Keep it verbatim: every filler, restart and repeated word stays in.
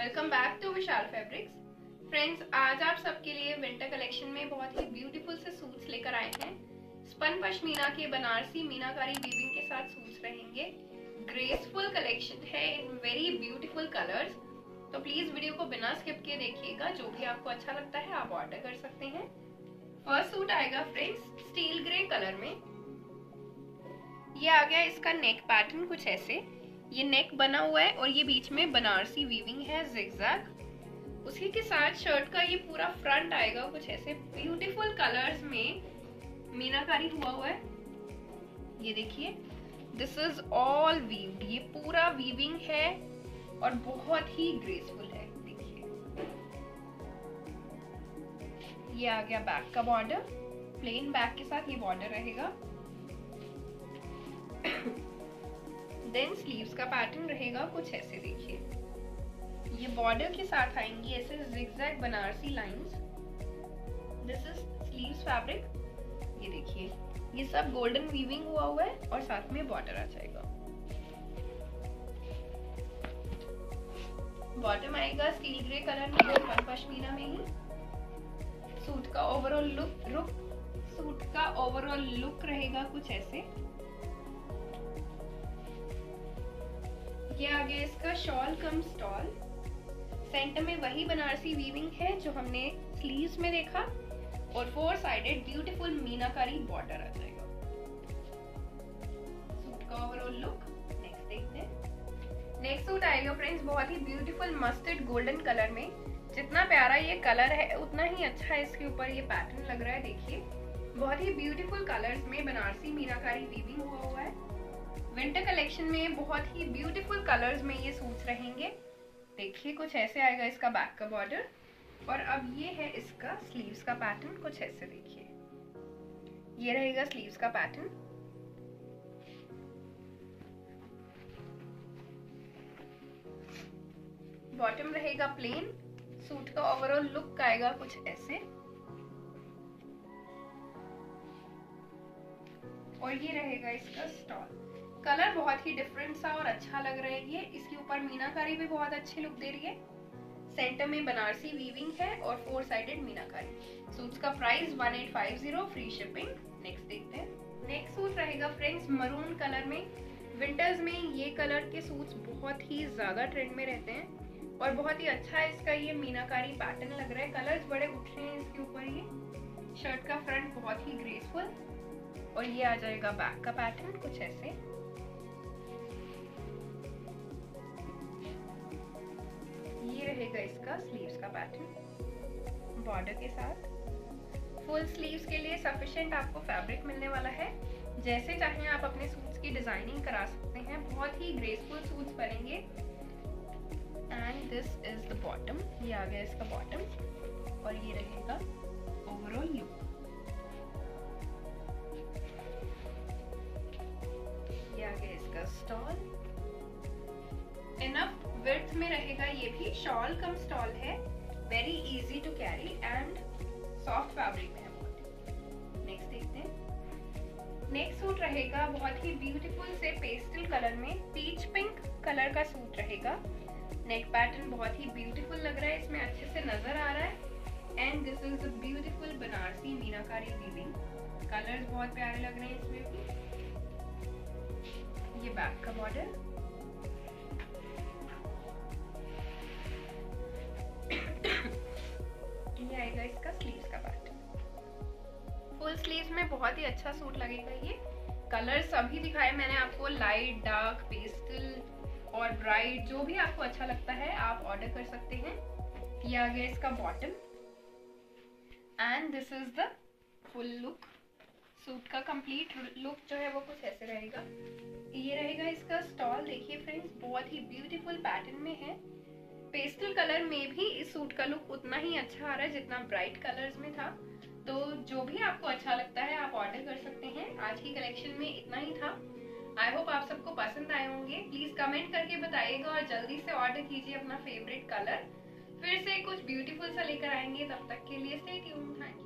Welcome back to Vishal fabrics. Friends, आज आप सबके लिए विंटर कलेक्शन में बहुत ही ब्यूटीफुल से सूट्स लेकर आए हैं। स्पन पश्मीना के बनारसी मीनाकारी वीविंग के साथ सूट्स रहेंगे। ग्रेसफुल कलेक्शन है इन वेरी ब्यूटीफुल कलर्स। तो प्लीज वीडियो को बिना स्किप किए देखिएगा। जो भी आपको अच्छा लगता है आप ऑर्डर कर सकते हैं। फर्स्ट सूट आएगा फ्रेंड्स स्टील ग्रे कलर में। ये आ गया इसका नेक पैटर्न कुछ ऐसे। ये नेक बना हुआ है और ये बीच में बनारसी वीविंग है जिगजैग। उसी के साथ शर्ट का ये पूरा फ्रंट आएगा कुछ ऐसे ब्यूटीफुल कलर्स में मीनाकारी हुआ हुआ है। ये देखिए, दिस इज ऑल वीव्ड। ये पूरा वीविंग है और बहुत ही ग्रेसफुल है। देखिए, ये आ गया बैक का बॉर्डर। प्लेन बैक के साथ ये बॉर्डर रहेगा। देन स्लीव्स का पैटर्न रहेगा कुछ ऐसे। देखिए, ये बॉर्डर के साथ आएंगी ऐसे zigzag Banarasi lines. This is sleeves fabric. ये देखिए, ये सब गोल्डन वीविंग हुआ हुआ है और साथ में बॉर्डर आ जाएगा। बॉटम आएगा स्टील ग्रे कलर में स्पन पश्मीना में ही। सूट का ओवरऑल लुक रुक सूट का ओवरऑल लुक रहेगा कुछ ऐसे। ये आ गया इसका शॉल कम स्टॉल। सेंटर में वही बनारसी वीविंग है जो हमने स्लीव्स में देखा और four sided beautiful meenakari border आ जाएगा। सूट का ओवरऑल लुक नेक्स्ट देखते हैं। नेक्स्ट सूट आएगा फ्रेंड्स बहुत ही ब्यूटीफुल मस्टर्ड गोल्डन कलर में। जितना प्यारा ये कलर है उतना ही अच्छा इसके ऊपर ये पैटर्न लग रहा है। देखिए, बहुत ही ब्यूटीफुल कलर्स में बनारसी मीनाकारी वीविंग हुआ हुआ है। विंटर कलेक्शन में बहुत ही ब्यूटीफुल कलर्स में ये सूट्स रहेंगे। देखिए, कुछ ऐसे आएगा इसका बैक का बॉर्डर और अब ये है इसका स्लीव्स का पैटर्न कुछ ऐसे। देखिए, ये रहेगा स्लीव्स का पैटर्न। बॉटम रहेगा प्लेन। सूट का ओवरऑल लुक आएगा कुछ ऐसे और ये रहेगा इसका स्टॉल। कलर बहुत ही डिफरेंट सा और अच्छा लग रहा है। ये इसके ऊपर मीनाकारी भी बहुत अच्छी लुक दे रही है। सेंटर में बनारसी वीविंग है और फोर साइडेड मीनाकारी। सूट्स का price one eight five zero, free shipping. Next देखते हैं। नेक्स्ट सूट रहेगा फ्रेंड्स मरून कलर में। विंटर्स में ये कलर के सूट्स बहुत ही ज्यादा ट्रेंड में रहते हैं और बहुत ही अच्छा है इसका ये मीनाकारी पैटर्न लग रहा है। कलर्स बड़े उठ रहे हैं इसके ऊपर। ये शर्ट का फ्रंट बहुत ही ग्रेसफुल और ये आ जाएगा बैक का पैटर्न कुछ ऐसे। ये रहेगा इसका स्लीव्स का पैटर्न बॉर्डर के साथ। फुल स्लीव्स के लिए सफिशिएंट आपको फैब्रिक मिलने वाला है। जैसे चाहें आप अपने सूट्स की डिजाइनिंग करा सकते हैं। बहुत ही ग्रेसफुल सूट्स बनेंगे। And this is the bottom. ये आ गया इसका बॉटम और ये रहेगा ओवरऑल लुक। ये आ गया इसका स्टॉल। इनफ विड्थ में रहेगा। ये भी शॉल कम स्टॉल है। Very easy to carry and soft fabric में है बहुत। नेक्स्ट देखते हैं। नेक्स्ट सूट रहेगा बहुत ही ब्यूटीफुल से पेस्टल कलर में। पीच पिंक कलर का सूट रहेगा। नेक पैटर्न बहुत ही ब्यूटीफुल लग रहा है, इसमें अच्छे से नजर आ रहा है। And this is a beautiful Banarasi meenakari weaving. Colours बहुत प्यारे लग रहे हैं इसमें भी। ये बैक का बॉर्डर। ये आएगा इसका स्लीव्स का पैटर्न। फुल स्लीव्स में बहुत ही अच्छा सूट लगेगा। ये कलर सभी दिखाए मैंने आपको, लाइट, डार्क, पेस्टल और ब्राइट, जो भी आपको अच्छा लगता है आप ऑर्डर कर सकते हैं। ये आ गया इसका bottom and this is the full look. Suit का कंप्लीट लुक जो है वो कुछ ऐसे रहेगा। ये रहेगा इसका स्टॉल। देखिए फ्रेंड्स, बहुत ही ब्यूटीफुल पैटर्न में है। पेस्टल कलर में भी इस सूट का लुक उतना ही अच्छा आ रहा है जितना ब्राइट कलर्स में था। तो जो भी आपको अच्छा लगता है आप ऑर्डर कर सकते हैं। आज की कलेक्शन में इतना ही था। आई होप आप सबको पसंद आए होंगे। प्लीज कमेंट करके बताइएगा और जल्दी से ऑर्डर कीजिए अपना फेवरेट कलर। फिर से कुछ ब्यूटीफुल सा लेकर आएंगे। तब तक के लिए स्टे ट्यून्ड। Thank you.